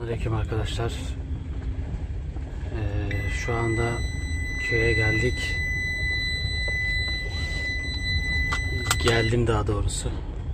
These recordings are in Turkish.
Selamünaleyküm arkadaşlar. Şu anda köye geldik. Geldim daha doğrusu.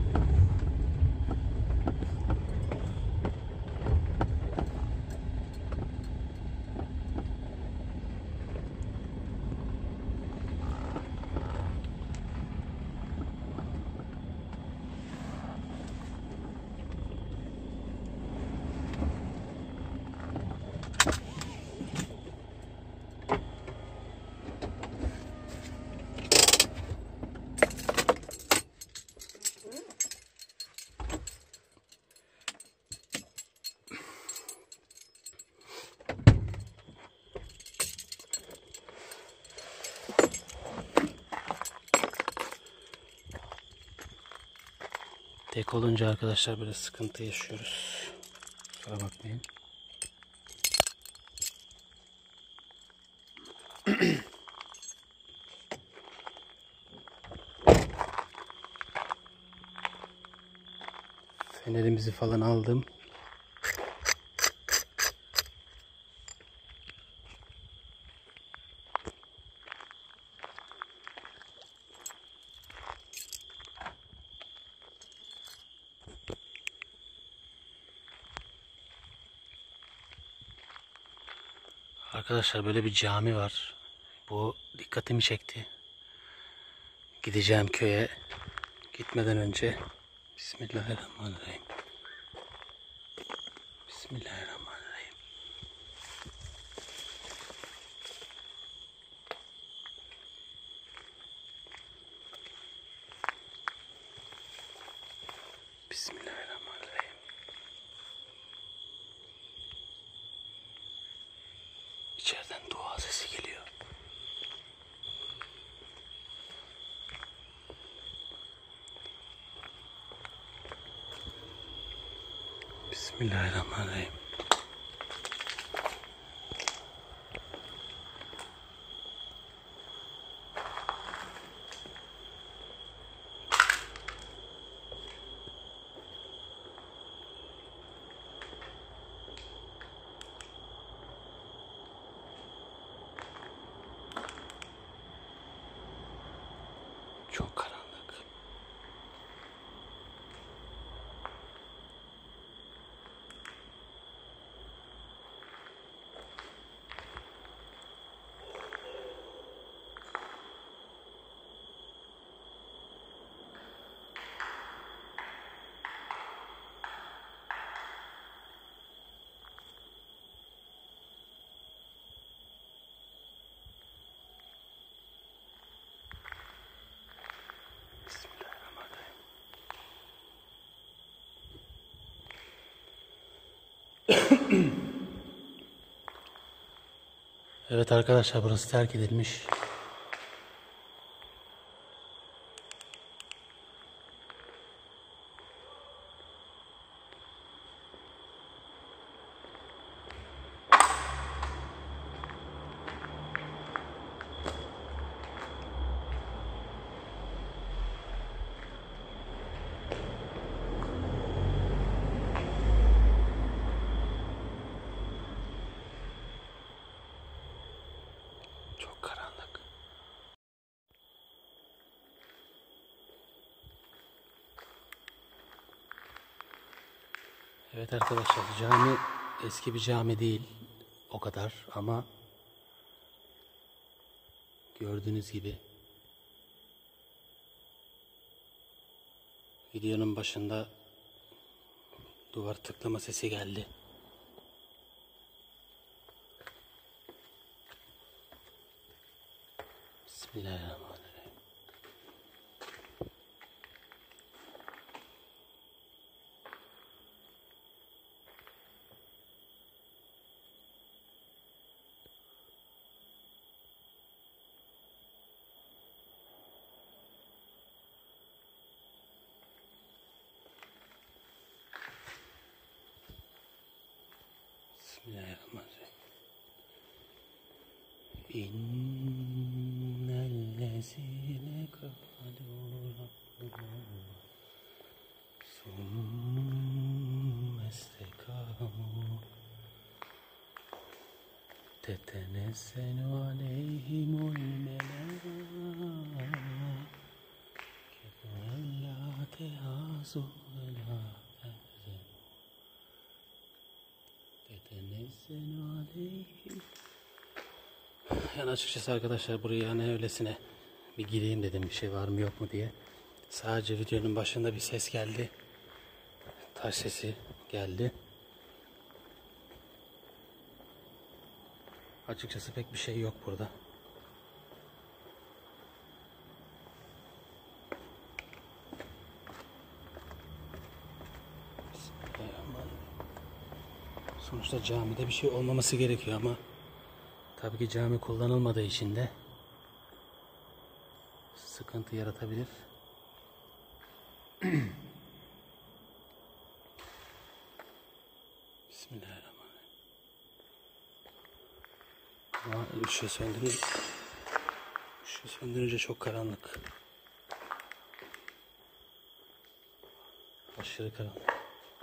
Tek olunca arkadaşlar böyle sıkıntı yaşıyoruz. Kusura bakmayın. Fenerimizi falan aldım. Arkadaşlar böyle bir cami var. Bu dikkatimi çekti. Gideceğim köye. Gitmeden önce Bismillahirrahmanirrahim. Bismillahirrahmanirrahim. Bismillahirrahmanirrahim. İçeriden dua sesi geliyor. Bismillahirrahmanirrahim. Çok karanlık. Evet arkadaşlar, burası terk edilmiş. Çok karanlık. Evet arkadaşlar, cami eski bir cami değil o kadar ama gördüğünüz gibi videonun başında duvar tıklama sesi geldi. Bismillahirrahmanirrahim. Bismillahirrahmanirrahim. İnnellezîne kâlû Rabbunallâh sümme istekâmû تتنزل عليهم الملائكة ألا تهازوا ولا تحزنوا تتنزل عليهم. Yani açıkçası arkadaşlar buraya hani öylesine bir gireyim dedim, bir şey var mı yok mu diye. Sadece videonun başında bir ses geldi. Taş sesi geldi. Açıkçası pek bir şey yok burada. Sonuçta camide bir şey olmaması gerekiyor ama tabii ki cami kullanılmadığı için de sıkıntı yaratabilir. Bismillahirrahmanirrahim. Ama ışığı söndürünce çok karanlık. Aşırı karanlık.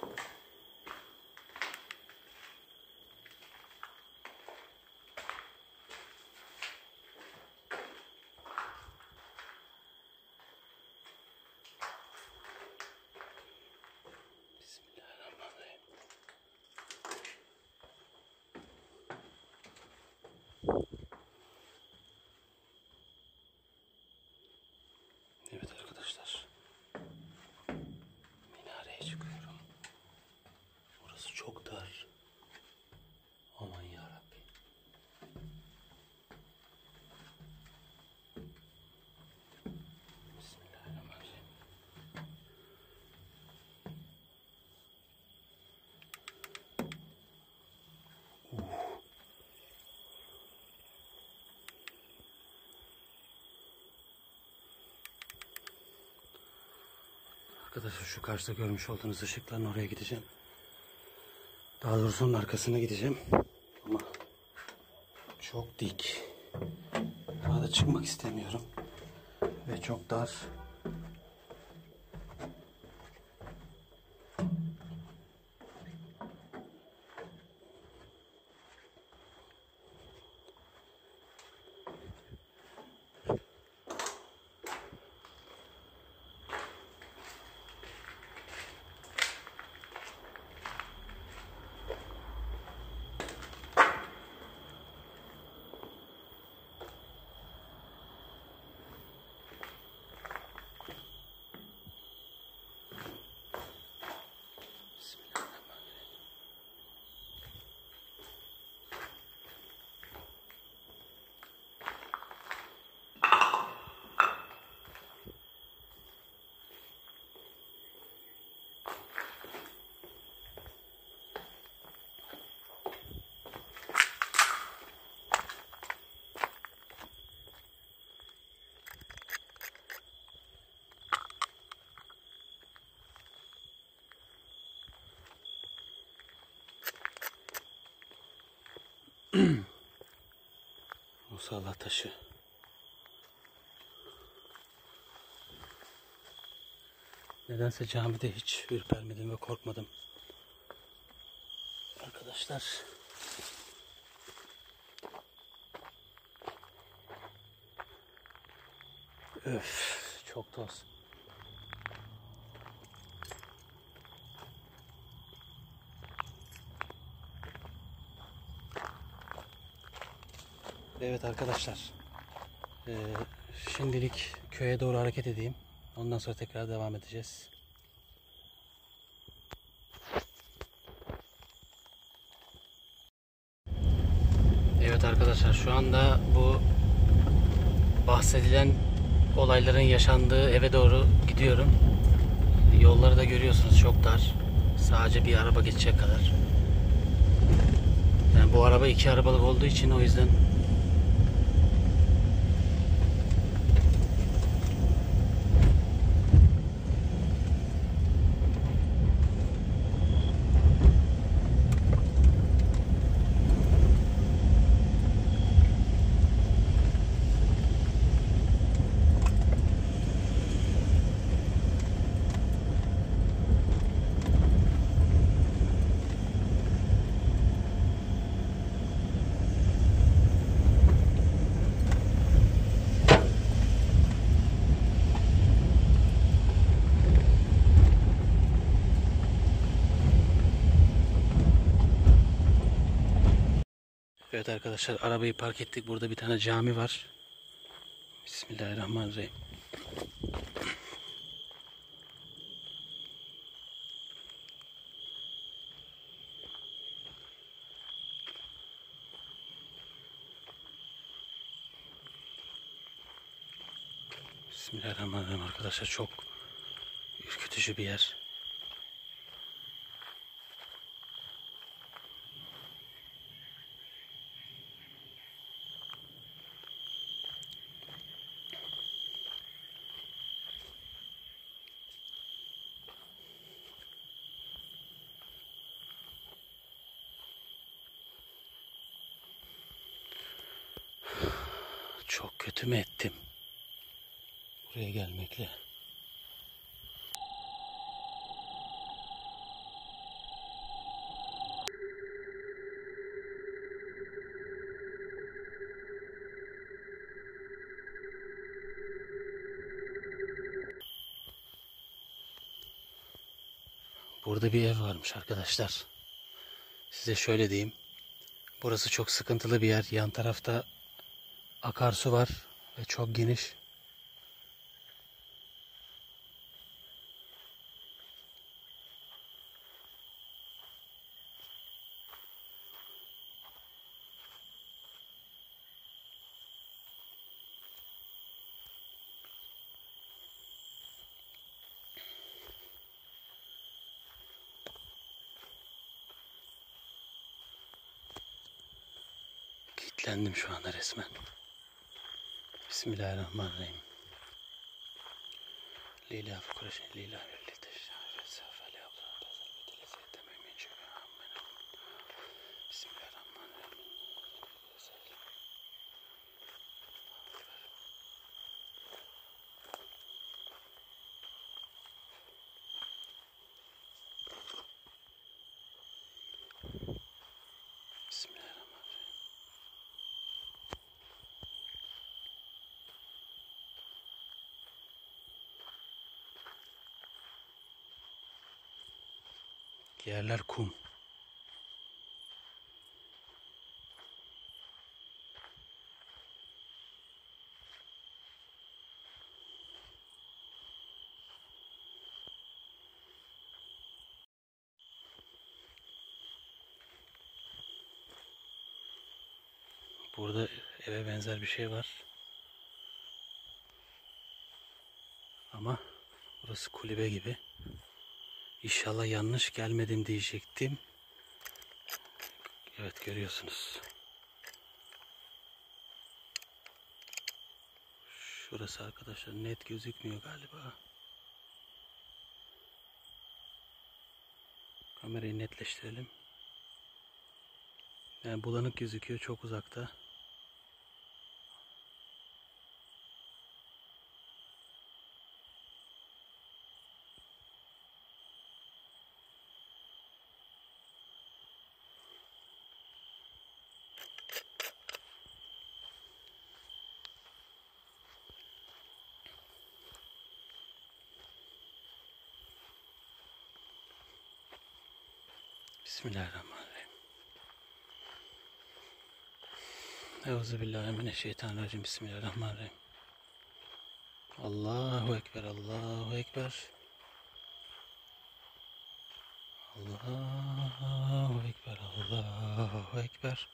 Bismillahirrahmanirrahim. Evet arkadaşlar, minareye çıkıyorum. Burası çok dar. Aman yarabbi. Bismillahirrahmanirrahim. Arkadaşlar şu karşıda görmüş olduğunuz ışıkların oraya gideceğim. Daha doğrusu onun arkasına gideceğim. Ama çok dik. Daha da çıkmak istemiyorum. Ve çok dar. Musalla taşı. Nedense camide hiç ürpermedim ve korkmadım. Arkadaşlar. Öf, çok toz. Evet arkadaşlar, şimdilik köye doğru hareket edeyim. Ondan sonra tekrar devam edeceğiz. Evet arkadaşlar, şu anda bu bahsedilen olayların yaşandığı eve doğru gidiyorum. Yolları da görüyorsunuz, çok dar. Sadece bir araba geçecek kadar. Yani bu araba 2 arabalık olduğu için o yüzden Evet arkadaşlar, arabayı park ettik. Burada bir tane cami var. Bismillahirrahmanirrahim. Bismillahirrahmanirrahim arkadaşlar, çok ürkütücü bir yer. Çok kötü mü ettim buraya gelmekle? Burada bir ev varmış arkadaşlar. Size şöyle diyeyim. Burası çok sıkıntılı bir yer. Yan tarafta akarsu var ve çok geniş. Kilitlendim şu anda resmen. Bismillahirrahmanirrahim. Lila Kureyş, Lila yerler kum. Burada eve benzer bir şey var. Ama burası kulübe gibi. İnşallah yanlış gelmedim diyecektim. Evet, görüyorsunuz. Şurası arkadaşlar net gözükmüyor galiba. Kamerayı netleştirelim. Yani bulanık gözüküyor, çok uzakta. Bismillahirrahmanirrahim. Euzubillahimineşşeytanirracim. Bismillahirrahmanirrahim. Allahu Ekber, Allahu Ekber. Allahu Ekber, Allahu Ekber.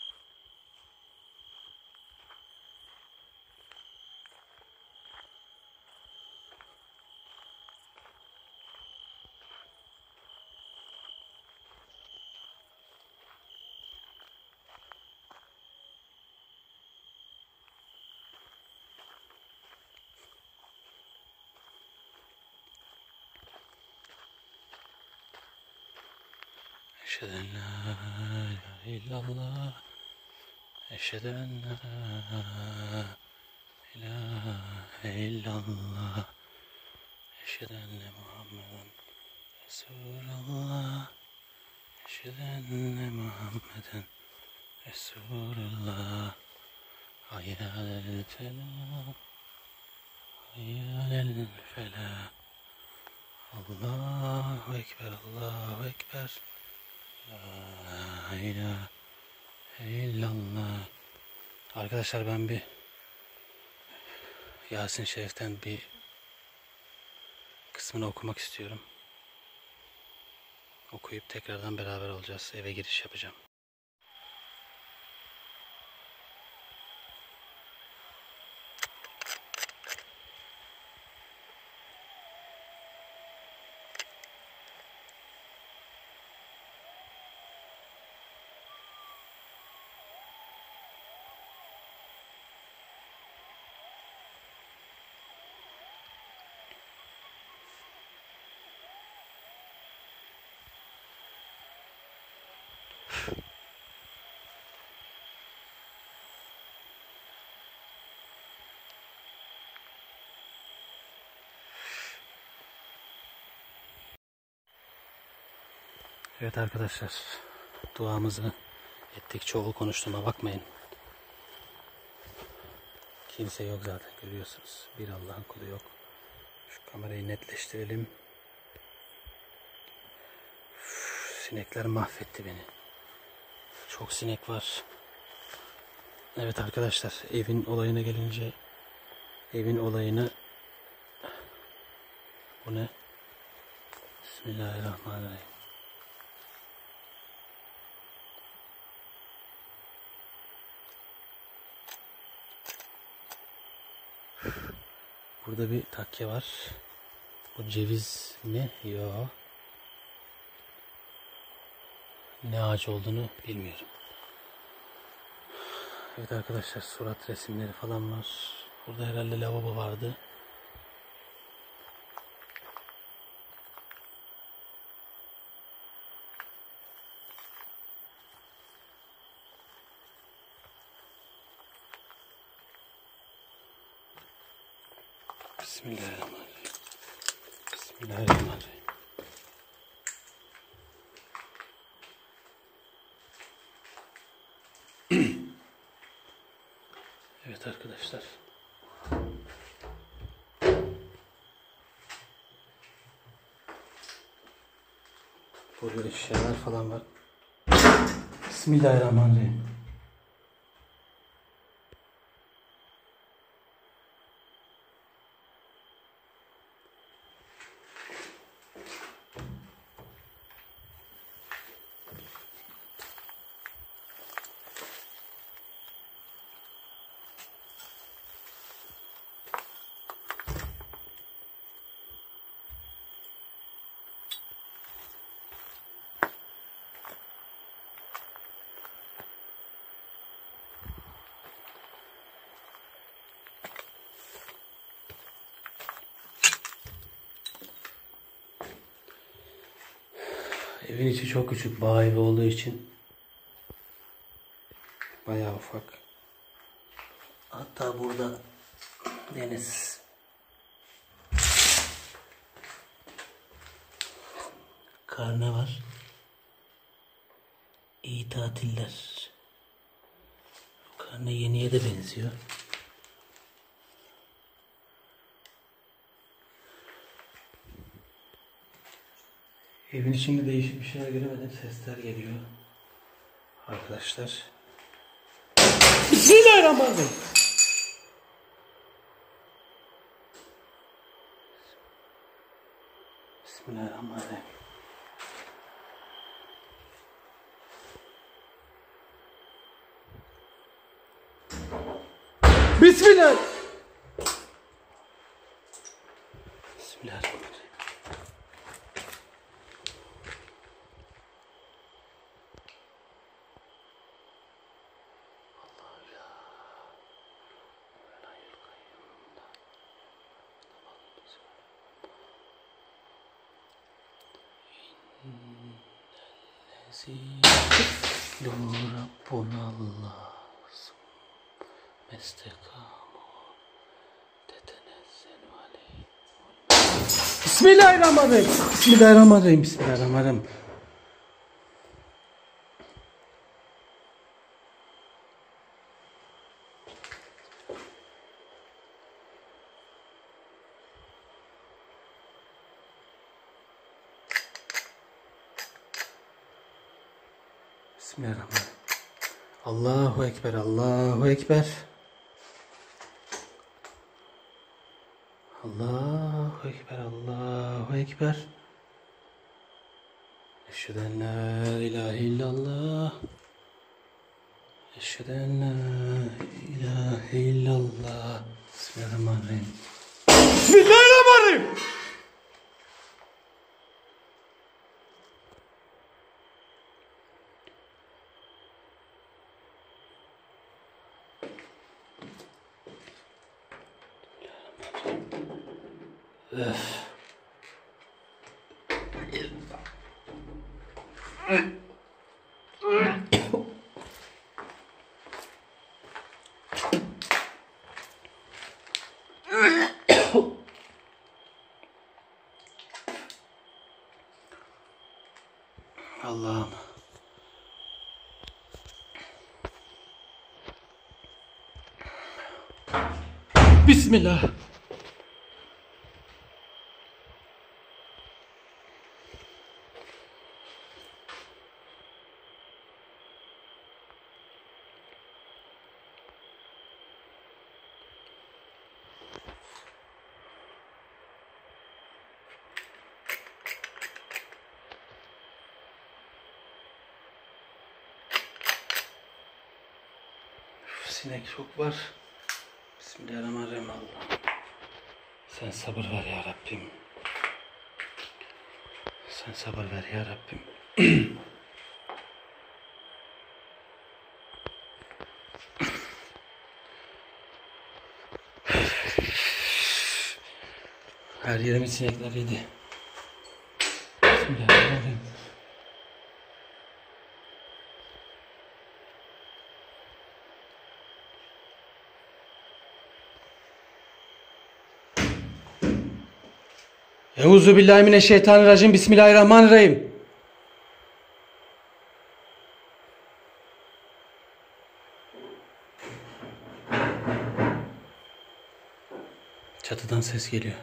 Eşhedü en la ilahe illallah. Eşhedü en la ilahe illallah. Eşhedü enne Muhammeden Resulullah. Eşhedü enne Muhammeden Resulullah. Hayyâlel felah. Hayyâlel felah. Allahu Ekber, Allahu Ekber. La ilahe Eylallah. Arkadaşlar ben bir Yasin Şerif'ten bir kısmını okumak istiyorum. Okuyup tekrardan beraber olacağız. Eve giriş yapacağım. Evet arkadaşlar, duamızı ettik. Çoğul konuştuğuma bakmayın. Kimse yok zaten, görüyorsunuz. Bir Allah'ın kulu yok. Şu kamerayı netleştirelim. Sinekler mahvetti beni. Çok sinek var. Evet arkadaşlar, evin olayına gelince, bu ne? Bismillahirrahmanirrahim. Burada bir takke var. Bu ceviz mi? Yok. Ne ağaç olduğunu bilmiyorum. Evet arkadaşlar, surat resimleri falan var. Burada herhalde lavabo vardı. Bismillahirrahmanirrahim. Bismillahirrahmanirrahim. Evet arkadaşlar. Burada eşyalar falan var. Bismillahirrahmanirrahim. Evin içi çok küçük, bağ evi olduğu için bayağı ufak. Hatta burada deniz. Karne var. İyi tatiller. Karne yeniye de benziyor. Evin içinde değişik bir şeyler göremedim. Sesler geliyor. Arkadaşlar. Bismillahirrahmanirrahim. Bismillahirrahmanirrahim. Bismillah. Bismillahirrahmanirrahim. Rabbuna Allah mestekamu tetenezzelu aleyhi. Bismillahirrahmanirrahim. Bismillahirrahmanirrahim. Bismillahirrahmanirrahim. Bismillahirrahmanirrahim. Allahu Ekber, Allahu Ekber. Allahu Ekber, Allahu Ekber. Eşhedü en la ilahe illallah. Eşhedü en la ilahe illallah. Bismillahirrahmanirrahim. Bismillahirrahmanirrahim. Öf. Allah'ım. Bismillah. Sinek çok var. Bismillahirrahmanirrahim. Allah. Sen sabır ver ya Rabbim. Sen sabır ver ya Rabbim. Her yerimi sinekler yedi. Bismillahirrahmanirrahim. Euzubillahimineşşeytanirracim. Bismillahirrahmanirrahim. Çatıdan ses geliyor.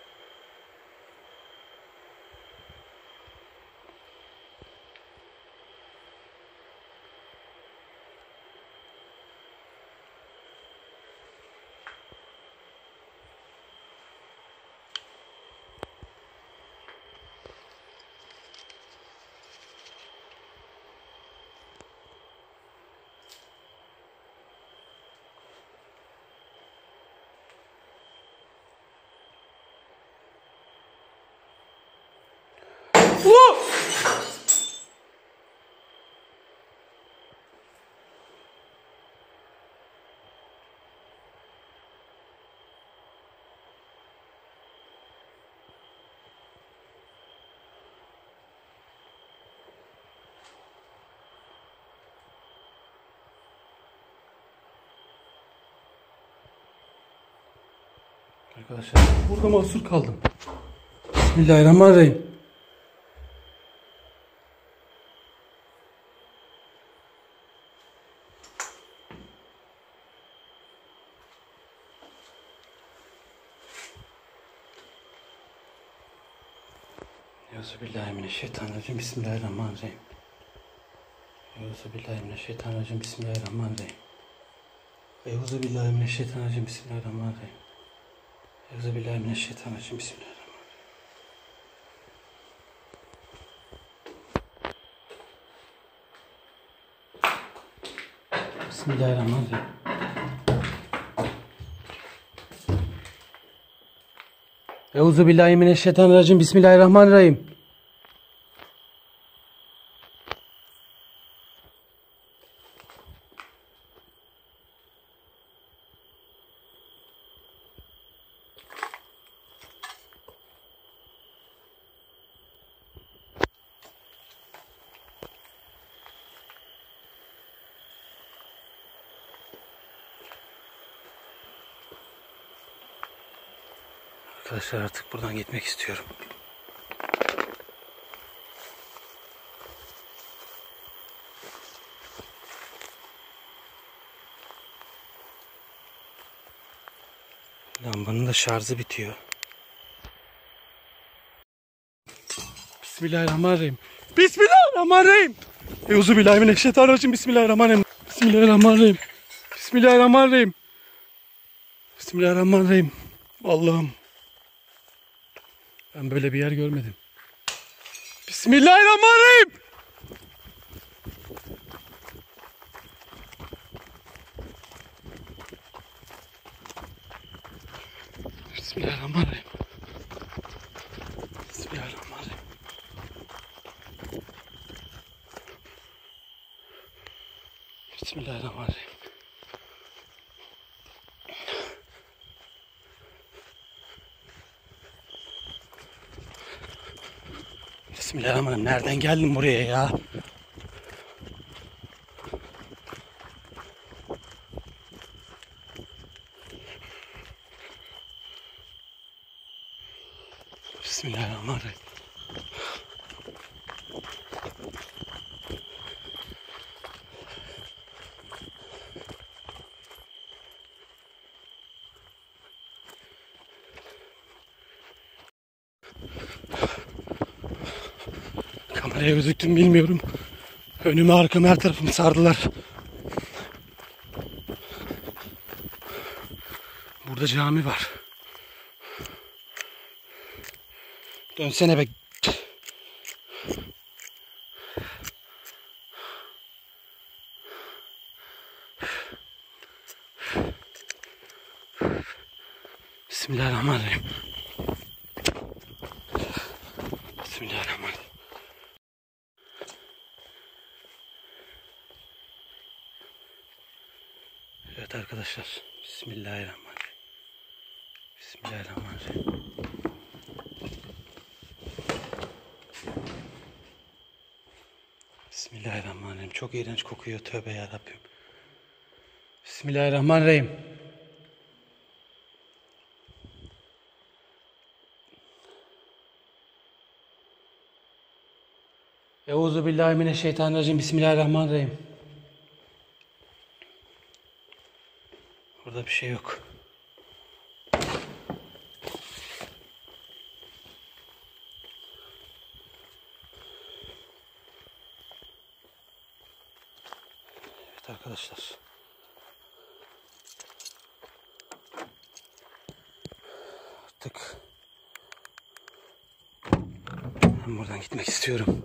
Arkadaşlar burada mahsur kaldım. Bismillahirrahmanirrahim. Euzubillahimineşşeytanirracim. Bismillahirrahmanirrahim. Euzubillahimineşşeytanirracim. Bismillahirrahmanirrahim. Euzubillahimineşşeytanirracim. Bismillahirrahmanirrahim. Euzubillahimineşşeytanirracim. Bismillahirrahmanirrahim. Bismillahirrahmanirrahim. Euzubillahimineşşeytanirracim. Bismillahirrahmanirrahim. Arkadaşlar artık buradan gitmek istiyorum. Lambanın da şarjı bitiyor. Bismillahirrahmanirrahim. Bismillahirrahmanirrahim. Euzubillahimineşşeytanirracim. Bismillahirrahmanirrahim. Bismillahirrahmanirrahim. Bismillahirrahmanirrahim. Bismillahirrahmanirrahim. Allah'ım. Ben böyle bir yer görmedim. Bismillahirrahmanirrahim. Bismillahirrahmanirrahim. Bismillahirrahmanirrahim. Bismillahirrahmanirrahim. Bismillahirrahmanirrahim. Nereden geldim buraya ya? Bismillahirrahmanirrahim. Kameraya gözüktüm bilmiyorum. Önümü arkamı her tarafımı sardılar. Burada cami var. Dönsene be. Bismillahirrahmanirrahim. Bismillahirrahmanirrahim. Evet arkadaşlar. Bismillahirrahmanirrahim. Bismillahirrahmanirrahim. Bismillahirrahmanirrahim. Çok iğrenç kokuyor. Tövbe yarabbim. Bismillahirrahmanirrahim. Euzubillahimineşşeytanirracim. Bismillahirrahmanirrahim. Burada bir şey yok. Evet arkadaşlar. Artık ben buradan gitmek istiyorum.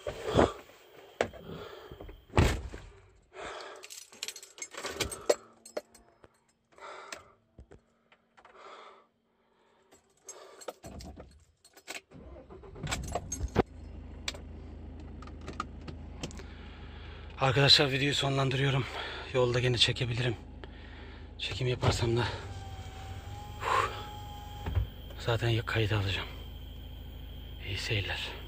Arkadaşlar videoyu sonlandırıyorum. Yolda gene çekebilirim. Çekim yaparsam da zaten kayıt alacağım. İyi seyirler.